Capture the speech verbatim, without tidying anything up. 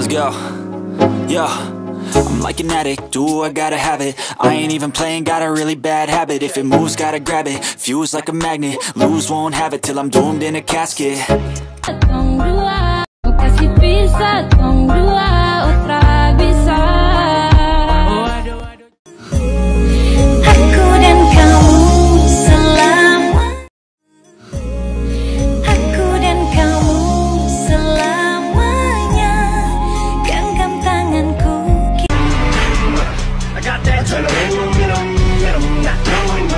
Let's go. Yo, I'm like an addict, do I gotta have it. I ain't even playing, got a really bad habit. If it moves, gotta grab it, fuse like a magnet. Lose, won't have it till I'm doomed in a casket. Tong dua, kasih pisah tong dua.